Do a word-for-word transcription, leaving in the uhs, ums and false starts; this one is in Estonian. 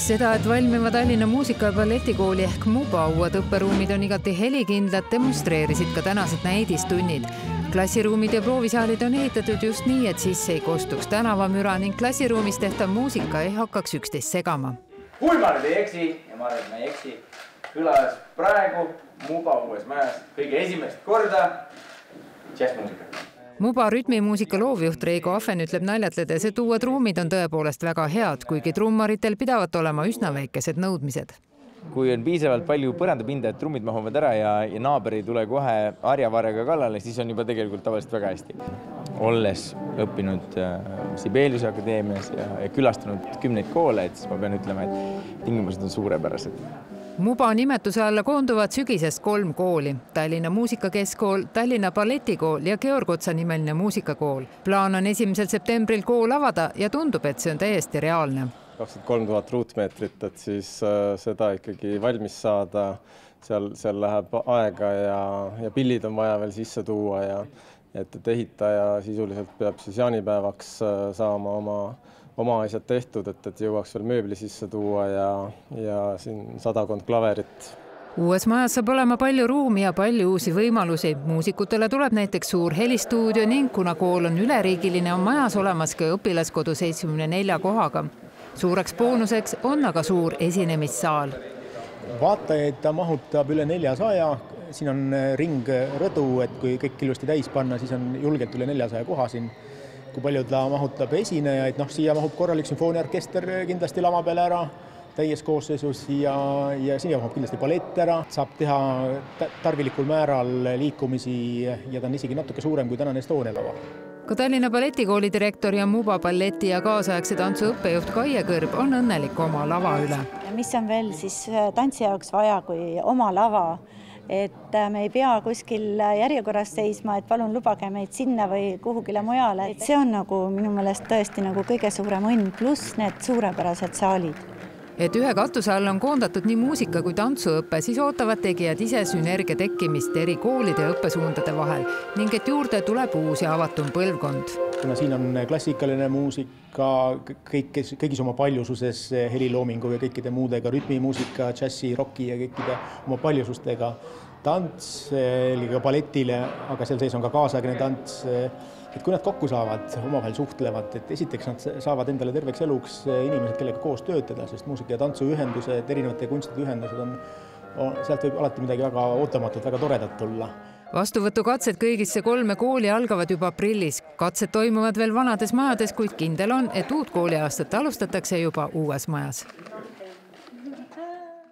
Seda, et valmiva Tallinna muusika- ja balletikooli ehk MUBA uued õpperuumid on igati helikindlad, demonstreerisid ka tänased näidistunnid. Klassiruumid ja proovisaalid on ehitatud just nii, et sisse ei kostuks tänavamüra ning klassiruumis tehtav muusika ei hakkaks üksteist segama. Kui ma nüüd ei eksi, ja ma arvan, et ma ei eksi, kõlas praegu MUBA uues majas kõige esimest korda džässmuusika. MUBA rütmimuusika loovjuht Reigo Afen ütleb naljatledes, et uued ruumid on tõepoolest väga head, kuigi trummaritel pidavat olema üsna väikesed nõudmised. Kui on piisavalt palju põrandapinda, et trummid mahuvad ära ja, ja naaber ei tule kohe harjavarjaga kallale, siis on juba tegelikult tavaliselt väga hästi. Olles õppinud Sibeliuse akadeemias ja, ja külastanud kümneid koole, et siis ma pean ütlema, et tingimused on suurepärased. MUBA nimetuse alla koonduvad sügisest kolm kooli. Tallinna muusikakeskkool, Tallinna balletikool ja Georg Otsa nimeline muusikakool. Plaan on esimesel septembril kool avada ja tundub, et see on täiesti reaalne. kakskümmend kolm tuhat ruutmeetrit, et siis seda ikkagi valmis saada. Seal, seal läheb aega ja, ja pillid on vaja veel sisse tuua ja et, et ehitaja sisuliselt peab siis jaanipäevaks saama oma oma asjad tehtud, et, et jõuaks veel mööbli sisse tuua ja, ja siin sadakond klaverit. Uues majas saab olema palju ruumi ja palju uusi võimalusi. Muusikutele tuleb näiteks suur helistuudio ning kuna kool on üleriigiline, on majas olemas ka õpilaskodu seitsmekümne nelja kohaga. Suureks boonuseks on aga suur esinemissaal. Vaatajaid ta mahutab üle neljasaja. Siin on ring rõdu, et kui kõik ilusti täis panna, siis on julgelt üle neljasaja koha siin. Kui palju ta mahutab esinejaid, noh, siia mahub korralik sümfooniaorkester kindlasti lava peale ära, täies koosseisus ja, ja siia mahub kindlasti ballett ära. Saab teha tarvilikul määral liikumisi ja ta on isegi natuke suurem kui tänane Estonia lava. Ka Tallinna balletikooli direktor ja MUBA balleti ja kaasaegse tantsu õppejuht Kaie Kõrb on õnnelik oma lava üle. Mis on veel siis tantsi jaoks vaja kui oma lava? Et me ei pea kuskil järjekorras seisma, et palun lubage meid sinna või kuhugile mujale. Et see on nagu minu meelest tõesti nagu kõige suurem õnn, pluss need suurepärased saalid. Et ühe katuse all on koondatud nii muusika kui tantsuõppe, siis ootavad tegijad ise sünergia tekkimist eri koolide ja õppesuundade vahel ning et juurde tuleb uus ja avatum põlvkond. Kuna siin on klassikaline muusika, kõik, kõigis oma paljususes heliloomingu ja kõikide muudega, rütmimuusika, džässi, rocki ja kõikide oma paljusustega tants, ka balletile, aga seal sees on ka kaasaegne tants. Et kui nad kokku saavad, omavahel suhtlevad, et esiteks nad saavad endale terveks eluks inimesed, kellega koos töötada, sest muusika- ja tantsuühendused, erinevate kunstide ühendused on, sealt võib alati midagi väga ootamatut, väga toredat tulla. Vastuvõtukatsed kõigisse kolme kooli algavad juba aprillis. Katsed toimuvad veel vanades majades, kuid kindel on, et uut kooliaastat alustatakse juba uues majas.